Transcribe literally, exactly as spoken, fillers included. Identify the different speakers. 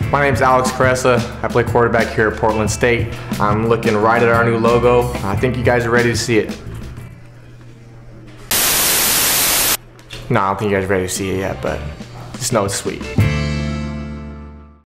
Speaker 1: My name's Alex Cressa. I play quarterback here at Portland State. I'm looking right at our new logo. I think you guys are ready to see it. No, I don't think you guys are ready to see it yet, but just know it's sweet.